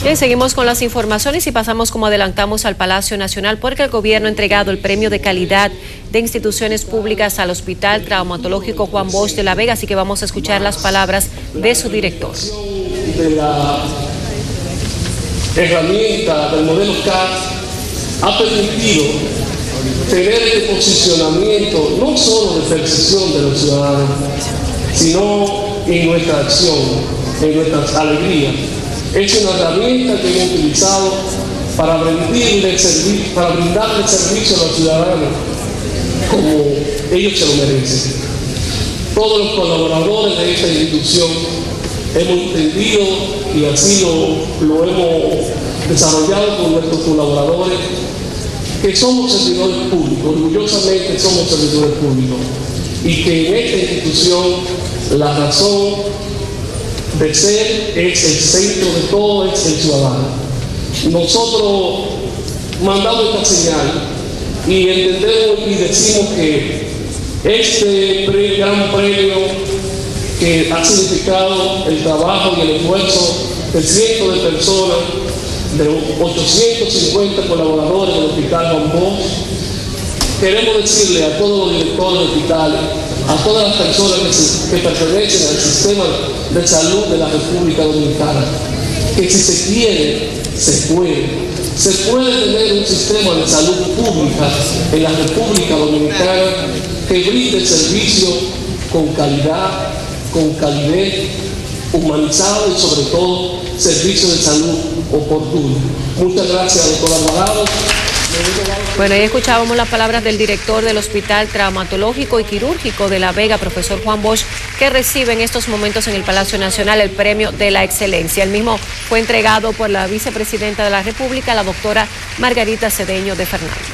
Bien, seguimos con las informaciones y pasamos, como adelantamos, al Palacio Nacional, porque el gobierno ha entregado el premio de calidad de instituciones públicas al Hospital Traumatológico Juan Bosch de La Vega, así que vamos a escuchar las palabras de su director. De la herramienta del modelo CAT ha permitido tener este posicionamiento no solo de percepción de los ciudadanos, sino en nuestra acción, en nuestras alegrías. Es una herramienta que hemos utilizado para brindarle servicio a los ciudadanos como ellos se lo merecen. Todos los colaboradores de esta institución hemos entendido, y así lo hemos desarrollado con nuestros colaboradores, que somos servidores públicos, orgullosamente somos servidores públicos, y que en esta institución la razón de ser es el centro de todo, es el ciudadano. Nosotros mandamos esta señal y entendemos y decimos que este gran premio que ha significado el trabajo y el esfuerzo de cientos de personas, de 850 colaboradores del Hospital Juan Bosch, queremos decirle a todos los directores de hospitales, a todas las personas que pertenecen al sistema de salud de la República Dominicana, que si se quiere, se puede. Se puede tener un sistema de salud pública en la República Dominicana que brinde servicio con calidad, con calidez, humanizado y sobre todo servicio de salud oportuno. Muchas gracias, doctor Alvarado. Bueno, ahí escuchábamos las palabras del director del Hospital Traumatológico y Quirúrgico de La Vega, profesor Juan Bosch, que recibe en estos momentos en el Palacio Nacional el Premio de la Excelencia. El mismo fue entregado por la vicepresidenta de la República, la doctora Margarita Cedeño de Fernández.